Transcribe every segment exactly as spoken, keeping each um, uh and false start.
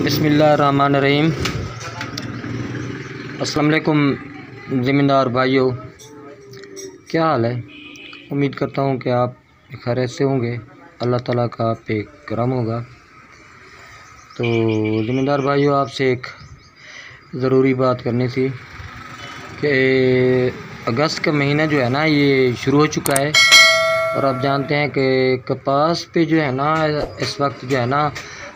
बिस्मिल्लाहिर्रहमानिर्रहीम। अस्सलाम वालेकुम ज़मींदार भाइयों, क्या हाल है। उम्मीद करता हूँ कि आप खैरियत से होंगे। अल्लाह ताला का आप पे करम होगा। तो ज़मींदार भाइयों, आपसे एक ज़रूरी बात करनी थी कि अगस्त का महीना जो है ना ये शुरू हो चुका है और आप जानते हैं कि कपास पे जो है ना इस वक्त जो है ना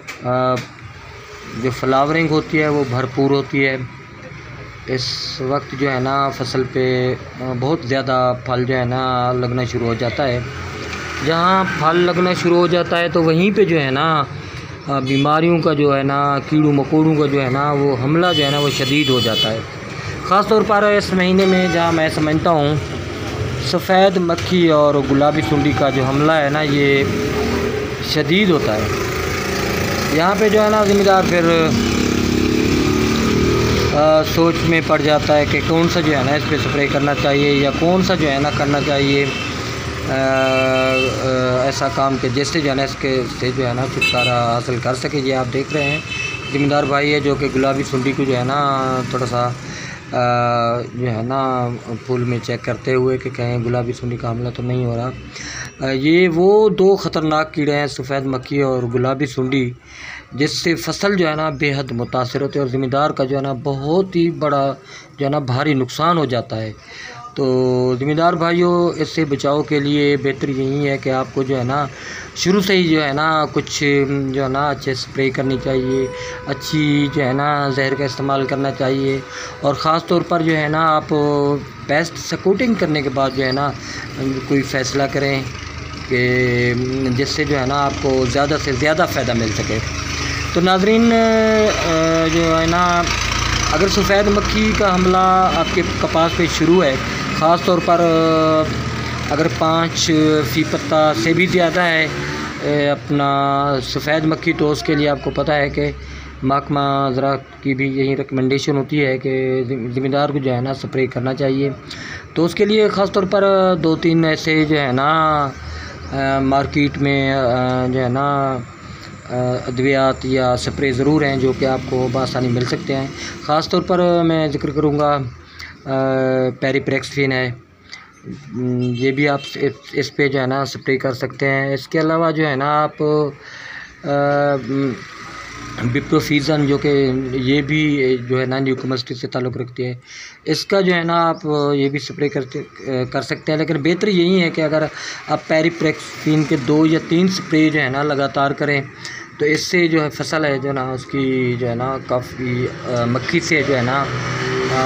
जो फ्लावरिंग होती है वो भरपूर होती है। इस वक्त जो है ना फसल पे बहुत ज़्यादा फल जो है ना लगना शुरू हो जाता है। जहाँ फल लगना शुरू हो जाता है तो वहीं पे जो है ना बीमारियों का जो है ना, कीड़ों मकोड़ों का जो है ना वो हमला जो है ना वो शदीद हो जाता है। ख़ास तौर पर इस महीने में जहाँ मैं समझता हूँ सफ़ेद मक्खी और गुलाबी सुंडी का जो हमला है ना ये शदीद होता है। यहाँ पे जो है ना ज़मींदार फिर आ, सोच में पड़ जाता है कि कौन सा जो है ना इस पर स्प्रे करना चाहिए या कौन सा जो है ना करना चाहिए आ, आ, ऐसा काम के जिससे जो है ना इसके से जो है ना छुटकारा हासिल कर सके। ये आप देख रहे हैं ज़मींदार भाई है जो कि गुलाबी सुंडी को जो है ना थोड़ा सा आ, जो है ना फूल में चेक करते हुए कि कहीं गुलाबी सुंडी का हमला तो नहीं हो रहा। आ, ये वो दो ख़तरनाक कीड़े हैं, सफ़ेद मक्खी और गुलाबी सुंडी, जिससे फसल जो है ना बेहद मुतासर होती है और ज़मींदार का जो है ना बहुत ही बड़ा जो है ना भारी नुकसान हो जाता है। तो ज़मींदार भाइयों, इससे बचाव के लिए बेहतर यही है कि आपको जो है ना शुरू से ही जो है ना कुछ जो है ना अच्छे स्प्रे करनी चाहिए, अच्छी जो है ना जहर का इस्तेमाल करना चाहिए और ख़ास तौर पर जो है ना आप पेस्ट स्कोटिंग करने के बाद जो है ना कोई फ़ैसला करें कि जिससे जो है ना आपको ज़्यादा से ज़्यादा फ़ायदा मिल सके। तो नाज़रीन, जो है ना अगर सफ़ेद मक्खी का हमला आपके कपास पे शुरू है, ख़ास तौर पर अगर पाँच फ़ी पत्ता से भी ज़्यादा है अपना सफ़ेद मक्खी, तो उसके लिए आपको पता है कि महकमा ज़राअत की भी यही रिकमेंडेशन होती है कि ज़मींदार को जो है ना स्प्रे करना चाहिए। तो उसके लिए ख़ास तौर पर दो तीन ऐसे जो है ना मार्केट में जो है ना अद्वियात या स्प्रे ज़रूर हैं जो कि आपको बआसानी मिल सकते हैं। ख़ास तौर पर मैं ज़िक्र करूँगा पेरिप्रेक्सिन है, ये भी आप इस, इस पे जो है ना स्प्रे कर सकते हैं। इसके अलावा जो है ना आप बिप्रोफीज़न, जो कि ये भी जो है ना न्यूकोमस्टिक से ताल्लुक़ रखती है, इसका जो है ना आप ये भी स्प्रे करते कर सकते हैं। लेकिन बेहतर यही है कि अगर आप पेरिप्रेक्सिन के दो या तीन स्प्रे जो है ना लगातार करें तो इससे जो है फसल है जो ना उसकी जो है ना काफ़ी मक्खी से जो है ना आ,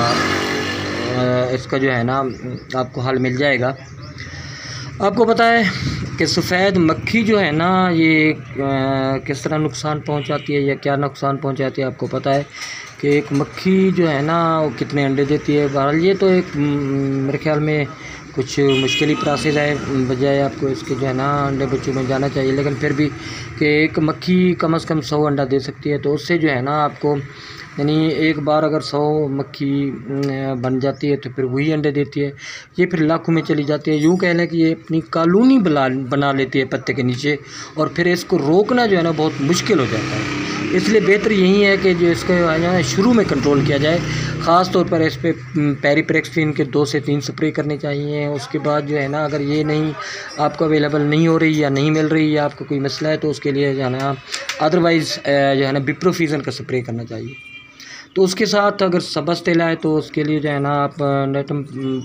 आ, इसका जो है ना आपको हल मिल जाएगा। आपको पता है कि सफ़ेद मक्खी जो है ना ये आ, किस तरह नुकसान पहुंचाती है या क्या नुकसान पहुंचाती है। आपको पता है कि एक मक्खी जो है ना वो कितने अंडे देती है। बहरहाल ये तो एक मेरे ख्याल में कुछ मुश्किल ही प्रोसेस है, बजाय आपको इसके जो है ना अंडे बच्चों में जाना चाहिए। लेकिन फिर भी कि एक मक्खी कम से कम सौ अंडा दे सकती है, तो उससे जो है ना आपको यानी एक बार अगर सौ मक्खी बन जाती है तो फिर वही अंडे देती है, ये फिर लाखों में चली जाती है। यूँ कह लें कि ये अपनी कॉलोनी बना बना लेती है पत्ते के नीचे और फिर इसको रोकना जो है ना बहुत मुश्किल हो जाता है। इसलिए बेहतर यही है कि जो इसका जो है शुरू में कंट्रोल किया जाए। ख़ास तौर पर इस पर पेरिप्रेक्सिन के दो से तीन स्प्रे करने चाहिए। उसके बाद जो है ना अगर ये नहीं आपको अवेलेबल नहीं हो रही या नहीं मिल रही या आपको कोई मसला है तो उसके लिए जो है ना अदरवाइज़ जो है ना बिप्रोफीज़न का स्प्रे करना चाहिए। तो उसके साथ अगर सबस तेल आए तो उसके लिए जो है ना आप नेटम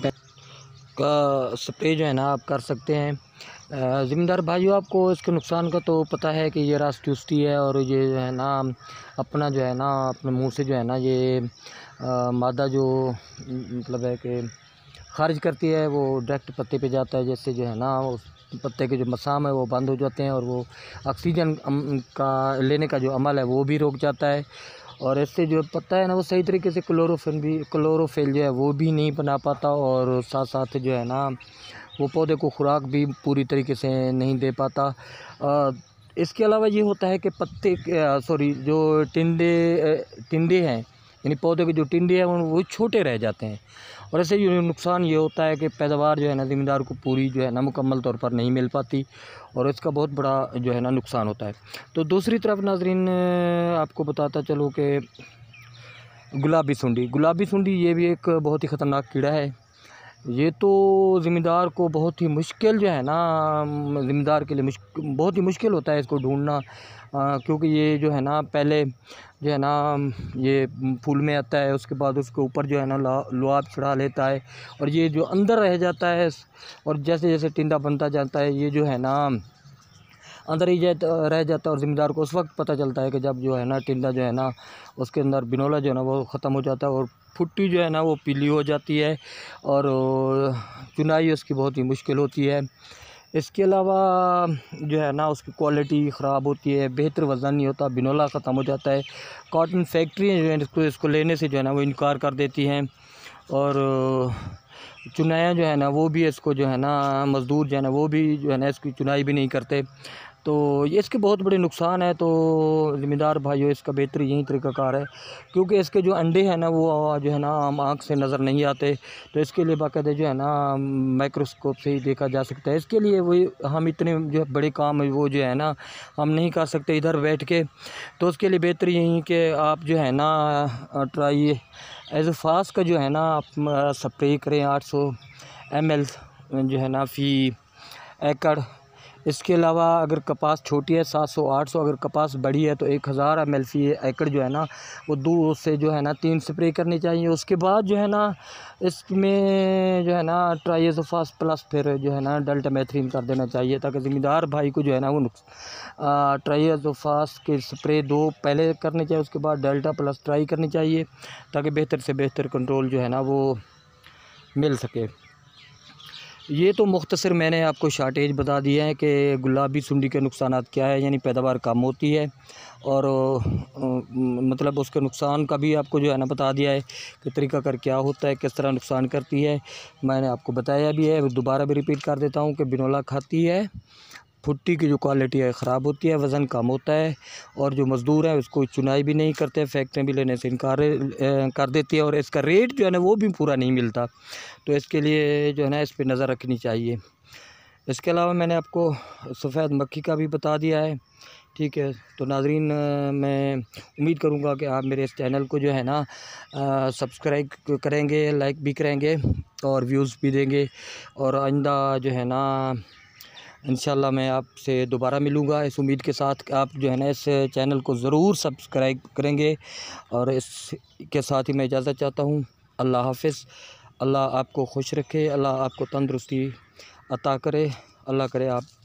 का स्प्रे जो है ना आप कर सकते हैं। ज़मींदार भाइयों, आपको इसके नुकसान का तो पता है कि ये रास चूसती है और ये जो है ना अपना जो है ना अपने मुंह से जो है ना ये मादा जो मतलब है कि खारिज करती है वो डायरेक्ट पत्ते पे जाता है, जिससे जो है ना उस पत्ते के जो मसाम है वो बंद हो जाते हैं और वो ऑक्सीजन का लेने का जो अमल है वो भी रुक जाता है। और इससे जो पत्ता है ना वो सही तरीके से क्लोरोफिल भी क्लोरोफिल जो है वो भी नहीं बना पाता और साथ साथ जो है ना वो पौधे को खुराक भी पूरी तरीके से नहीं दे पाता। आ, इसके अलावा ये होता है कि पत्ते सॉरी जो टिंडे टिंडे हैं यानी पौधे के जो टिंडे हैं वो छोटे रह जाते हैं और ऐसे ये नुकसान ये होता है कि पैदावार जो है ना ज़मींदार को पूरी जो है ना मुकम्मल तौर पर नहीं मिल पाती और इसका बहुत बड़ा जो है ना नुकसान होता है। तो दूसरी तरफ नाज़रीन आपको बताता चलो कि गुलाबी सुंडी गुलाबी सुंडी ये भी एक बहुत ही ख़तरनाक कीड़ा है। ये तो ज़िम्मेदार को बहुत ही मुश्किल जो है ना ज़िम्मेदार के लिए मुश्किल बहुत ही मुश्किल होता है इसको ढूंढना, क्योंकि ये जो है ना पहले जो है ना ये फूल में आता है, उसके बाद उसके ऊपर जो है ना लुआब चढ़ा लेता है और ये जो अंदर रह जाता है और जैसे जैसे टिंडा बनता जाता है ये जो है ना अंदर ही जाता रह जाता है और ज़िम्मेदार को उस वक्त पता चलता है कि जब जो है ना टिंडा जो है ना उसके अंदर बिनोला जो है ना वो ख़त्म हो जाता है और फुट्टी जो है ना वो पीली हो जाती है और चुनाई उसकी बहुत ही मुश्किल होती है। इसके अलावा जो है ना उसकी क्वालिटी ख़राब होती है, बेहतर वज़न नहीं होता, बिनोला ख़त्म हो जाता है। कॉटन फैक्ट्री जो है इसको इसको लेने से जो है ना वो इनकार कर देती हैं और चुनाया जो है ना वो भी इसको जो है ना मज़दूर जो है ना वो भी जो है ना इसकी चुनाई भी नहीं करते। तो ये इसके बहुत बड़े नुकसान है। तो ज़िम्मेदार भाइयों इसका बेहतर यही तरीक़ाकार है, क्योंकि इसके जो अंडे हैं ना वो जो है ना आम आँख से नज़र नहीं आते, तो इसके लिए बाकायदा जो है ना माइक्रोस्कोप से ही देखा जा सकता है। इसके लिए वही हम इतने जो बड़े काम है वो जो है ना हम नहीं कर सकते इधर बैठ के, तो उसके लिए बेहतर यही कि आप जो है ना ट्राई एज़ोफास का जो है ना आप स्प्रे करें आठ सौ एम एल जो है ना फ़ी एकड़। इसके अलावा अगर कपास छोटी है सात सौ आठ सौ, अगर कपास बड़ी है तो एक हज़ार एम एल फ़ी एकड़ जो है ना वो दो से जो है ना तीन स्प्रे करनी चाहिए। उसके बाद जो है ना इसमें जो है ना ट्राइएज़ोफास प्लस फिर जो है ना डेल्टामेथ्रिन कर देना चाहिए, ताकि ज़िम्मेदार भाई को जो है ना वो ट्राइएज़ोफास के स्प्रे दो पहले करने चाहिए, उसके बाद डेल्टा प्लस ट्राई करनी चाहिए, ताकि बेहतर से बेहतर कंट्रोल जो है ना वो मिल सके। ये तो मुख्तसर मैंने आपको शार्टेज बता दिया है कि गुलाबी सुंडी के नुकसानात क्या है, यानी पैदावार कम होती है और मतलब उसके नुकसान का भी आपको जो है ना बता दिया है कि तरीका कर क्या होता है, किस तरह नुकसान करती है, मैंने आपको बताया भी है। दोबारा भी रिपीट कर देता हूँ कि बिनोला खाती है, फुट्टी की जो क्वालिटी है ख़राब होती है, वज़न कम होता है और जो मज़दूर है उसको चुनाई भी नहीं करते, फैक्ट्री भी लेने से इनकार कर देती है और इसका रेट जो है ना वो भी पूरा नहीं मिलता। तो इसके लिए जो है ना इस पर नज़र रखनी चाहिए। इसके अलावा मैंने आपको सफ़ेद मक्खी का भी बता दिया है, ठीक है। तो नाज़रीन मैं उम्मीद करूँगा कि आप मेरे इस चैनल को जो है ना सब्सक्राइब करेंगे, लाइक भी करेंगे और व्यूज़ भी देंगे, और आइंदा जो है ना इंशाल्लाह मैं आपसे दोबारा मिलूँगा इस उम्मीद के साथ कि आप जो है ना इस चैनल को ज़रूर सब्सक्राइब करेंगे। और इसके साथ ही मैं इजाज़त चाहता हूँ। अल्लाह हाफ़िज़। अल्लाह आपको खुश रखे, अल्लाह आपको तंदुरुस्ती अता करे, अल्लाह करे आप